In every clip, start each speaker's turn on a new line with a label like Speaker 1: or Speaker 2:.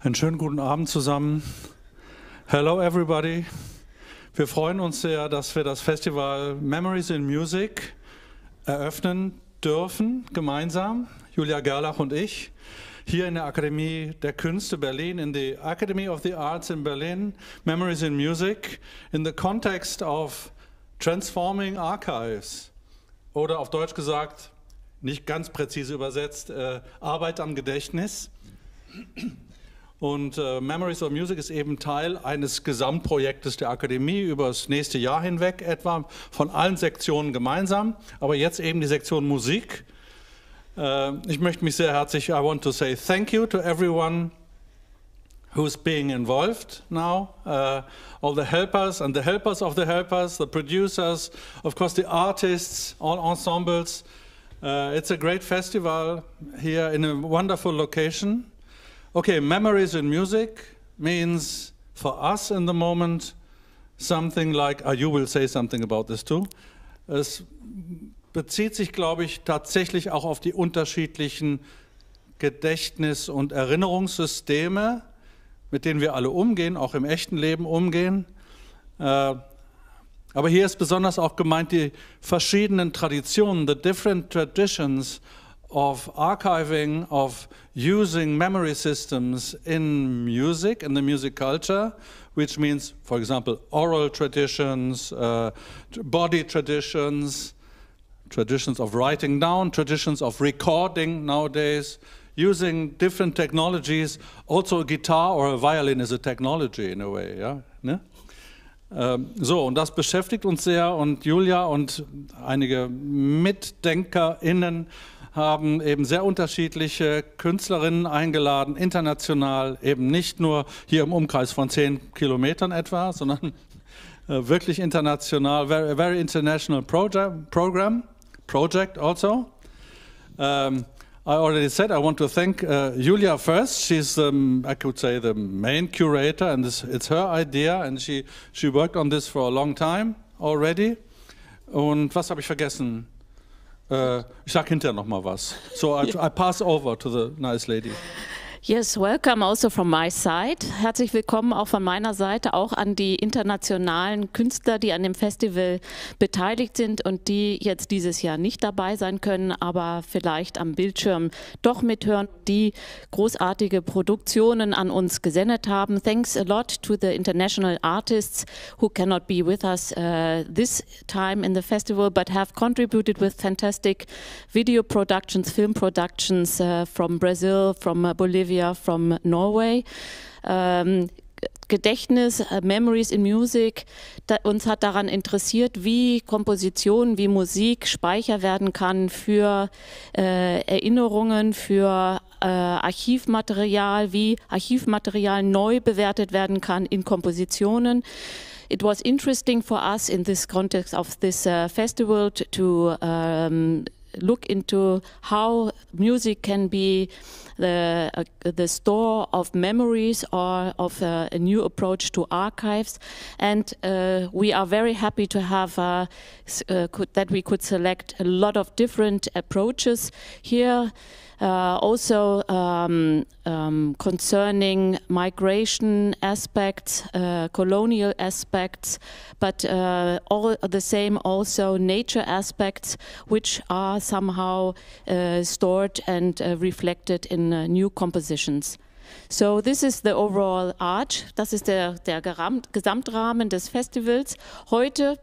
Speaker 1: Einen schönen guten Abend zusammen. Hello everybody. Wir freuen uns sehr, dass wir das Festival Memories in Music eröffnen dürfen, gemeinsam, Julia Gerlach und ich, hier in der Akademie der Künste Berlin, in the Academy of the Arts in Berlin, Memories in Music, in the context of transforming archives. Oder auf Deutsch gesagt, nicht ganz präzise übersetzt, Arbeit am Gedächtnis. Und Memories of Music ist eben Teil eines Gesamtprojektes der Akademie über das nächste Jahr hinweg etwa, von allen Sektionen gemeinsam, aber jetzt eben die Sektion Musik. Ich möchte mich sehr herzlich, I want to say thank you to everyone who's being involved now, all the helpers and the helpers of the helpers, the producers, of course the artists, all ensembles. It's a great festival here in a wonderful location. Okay, Memories in Music means for us in the moment something like, you will say something about this too. Es bezieht sich, glaube ich, tatsächlich auch auf die unterschiedlichen Gedächtnis- und Erinnerungssysteme, mit denen wir alle umgehen, auch im echten Leben umgehen. Aber hier ist besonders auch gemeint die verschiedenen Traditionen, the different traditions of archiving, of using memory systems in music, in the music culture, which means, for example, oral traditions, body traditions, traditions of writing down, traditions of recording nowadays, using different technologies. Also a guitar or a violin is a technology in a way, yeah? Ne? So, und das beschäftigt uns sehr, und Julia und einige MitdenkerInnen haben eben sehr unterschiedliche Künstlerinnen eingeladen, international, eben nicht nur hier im Umkreis von 10 Kilometern etwa, sondern wirklich international, very international project also. I already said I want to thank Julia first. She's, I could say, the main curator, and it's her idea, and she worked on this for a long time already. Und was habe ich vergessen? Ich sage hinterher noch mal was. So I pass over to the nice lady.
Speaker 2: Yes, welcome also from my side. Herzlich willkommen auch von meiner Seite, auch an die internationalen Künstler, die an dem Festival beteiligt sind und die jetzt dieses Jahr nicht dabei sein können, aber vielleicht am Bildschirm doch mithören, die großartige Produktionen an uns gesendet haben. Thanks a lot to the international artists who cannot be with us this time in the festival, but have contributed with fantastic video productions, film productions from Brazil, from Bolivia, from Norway. Gedächtnis, Memories in Music, uns hat daran interessiert, wie Komposition, wie Musik Speicher werden kann für Erinnerungen, für Archivmaterial, wie Archivmaterial neu bewertet werden kann in Kompositionen. It was interesting for us in this context of this festival to look into how music can be the store of memories or of a new approach to archives, and we are very happy to have that we could select a lot of different approaches here. Also concerning migration aspects, colonial aspects, but all the same also nature aspects, which are somehow stored and reflected in new compositions. So this is the overall arch. Das ist der Gesamtrahmen des Festivals. Heute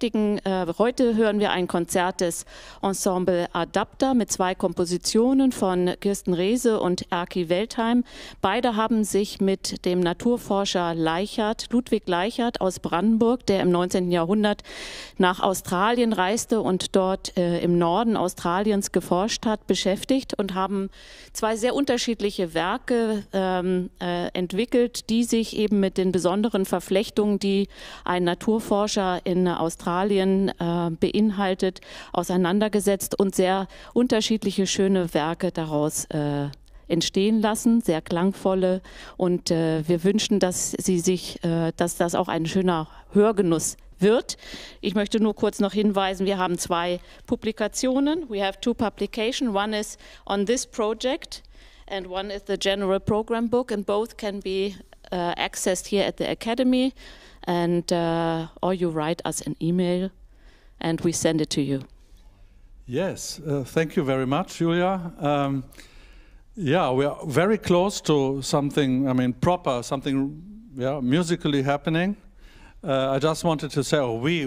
Speaker 2: hören wir ein Konzert des Ensemble Adapter mit 2 Kompositionen von Kirsten Rehse und Erki Weltheim. Beide haben sich mit dem Naturforscher Ludwig Leichhardt aus Brandenburg, der im 19. Jahrhundert nach Australien reiste und dort im Norden Australiens geforscht hat, beschäftigt und haben 2 sehr unterschiedliche Werke entwickelt, die sich eben mit den besonderen Verflechtungen, die ein Naturforscher in Australien beinhaltet, auseinandergesetzt und sehr unterschiedliche schöne Werke daraus entstehen lassen, sehr klangvolle, und wir wünschen, dass dass das auch ein schöner Hörgenuss wird. Ich möchte nur kurz noch hinweisen, wir haben 2 Publikationen. We have 2 publications. One is on this project, and one is the general program book, and both can be accessed here at the Academy, and or you write us an email and we send it to you.
Speaker 1: Yes, thank you very much, Julia. Yeah, we are very close to something, I mean, proper, something musically happening. I just wanted to say, we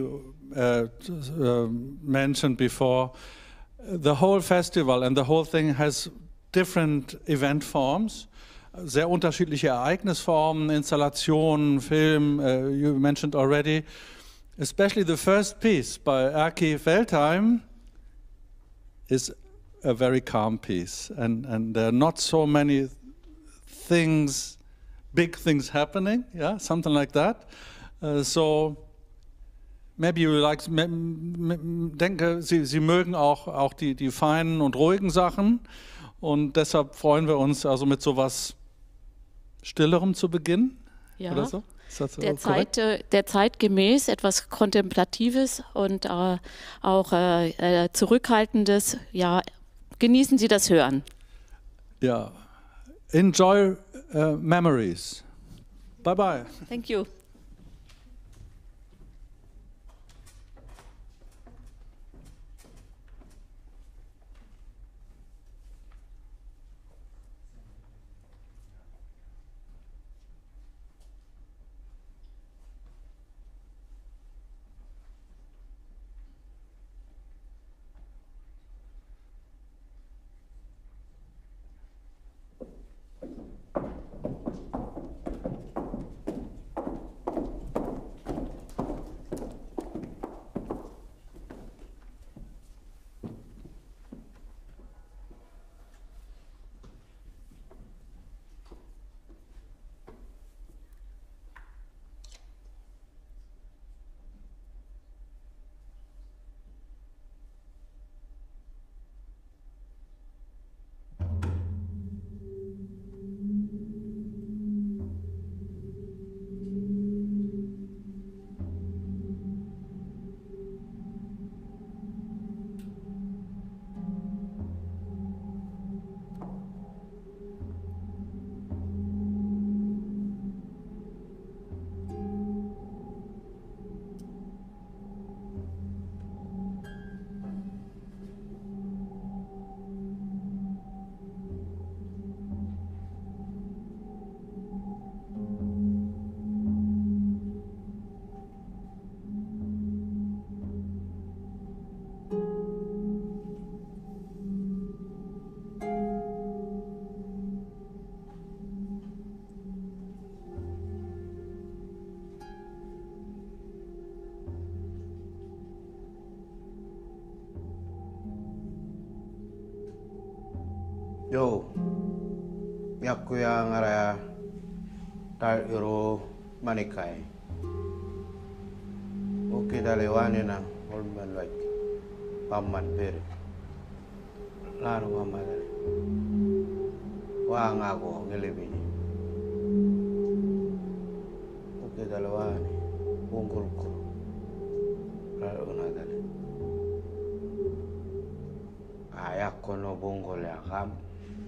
Speaker 1: mentioned before, the whole festival and the whole thing has different event forms, sehr unterschiedliche Ereignisformen, Installationen, Film, you mentioned already. Especially the first piece by Erkki Feldheim is a very calm piece, and there are not so many things, big things happening, yeah, something like that. So maybe you like, denke, Sie mögen auch die feinen und ruhigen Sachen, und deshalb freuen wir uns also mit sowas Stillerem zu beginnen,
Speaker 2: ja.
Speaker 1: Oder so?
Speaker 2: Der zeitgemäß, etwas Kontemplatives und auch Zurückhaltendes. Ja, genießen Sie das Hören.
Speaker 1: Ja, enjoy memories. Bye bye.
Speaker 2: Thank you.
Speaker 3: Yo, yakku yang araya tal iro manikai. Oke dalewani na holman like paman bere. Lalu ngamal. Wang aku ngelebini. Oke dalewani unggulku. Lalu nadale. Ayakku no bonggol ya kam.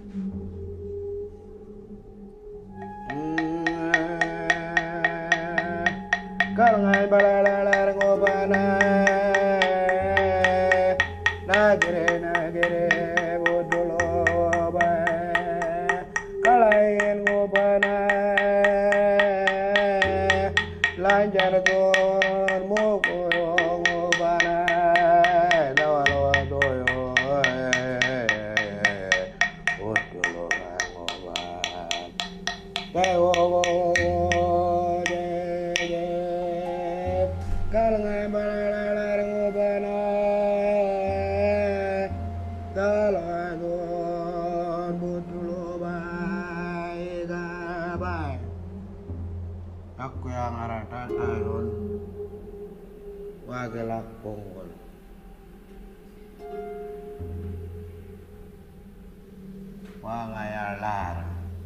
Speaker 3: Karangai balala ngobana nagere bodulo ba kalain ngobana lanjar don mogoyo ngobana dawalo doyo bodulo ngobana kawo aku yang arata tahun wagelak bonggol wangayalar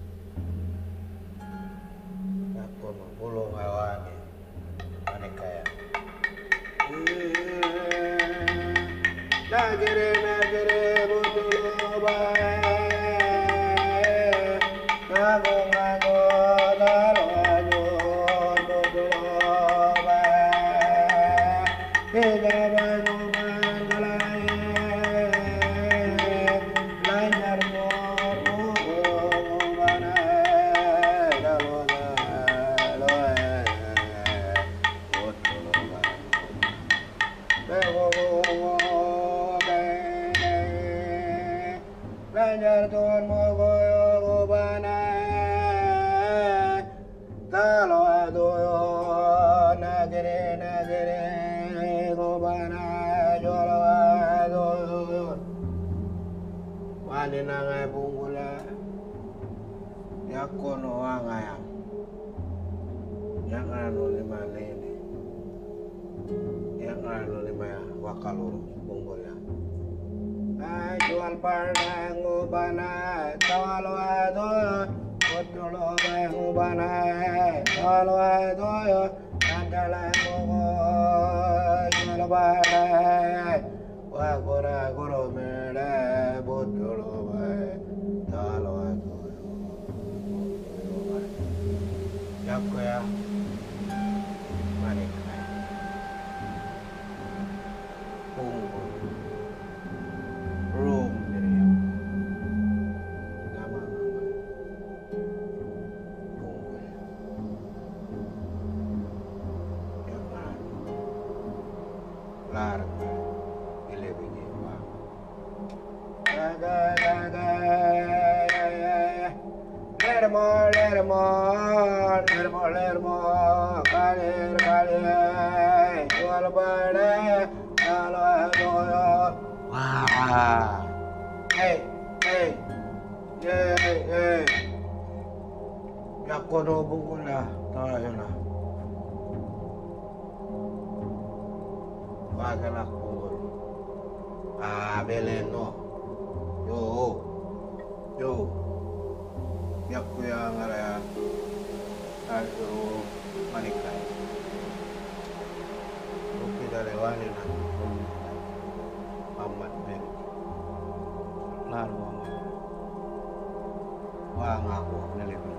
Speaker 3: aku mengulung awani manikaya nagere butulo bae nangai bunggula yakono angayam yang anu lima ini yang anu lima wakaluru bunggula jual parang ubana tawalo adoy kotolo bang ubana tawalo adoy andala mogo jual parang wagora goro mele botolo bay tawalo adoy yakoya manika bunggul room diri nama bunggul yang larga ilebigi wa daga lermo kalir jual bade kalau adoyo wah hey yakono bunggula tayana wagalak bunggul beleno yo yakuya ngaraya ayo manikai oke dari wali na amat ber lalu wang aku nelebi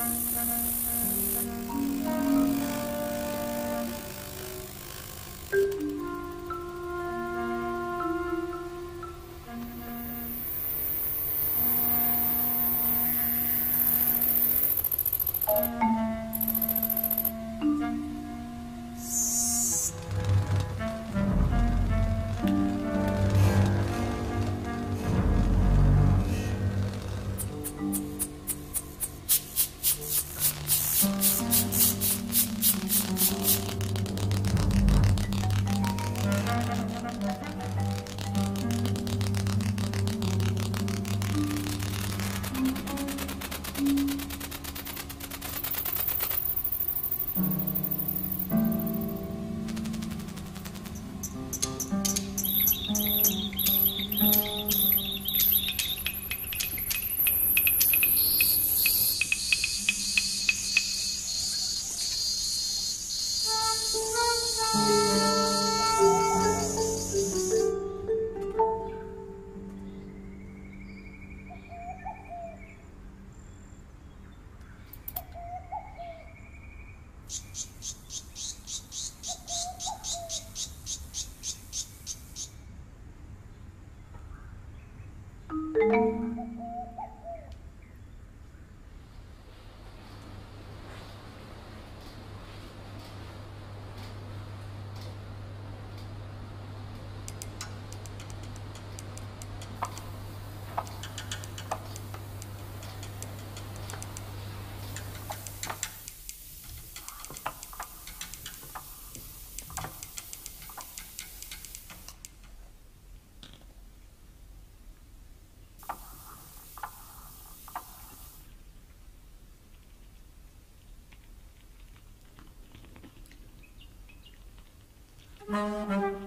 Speaker 4: Thank you.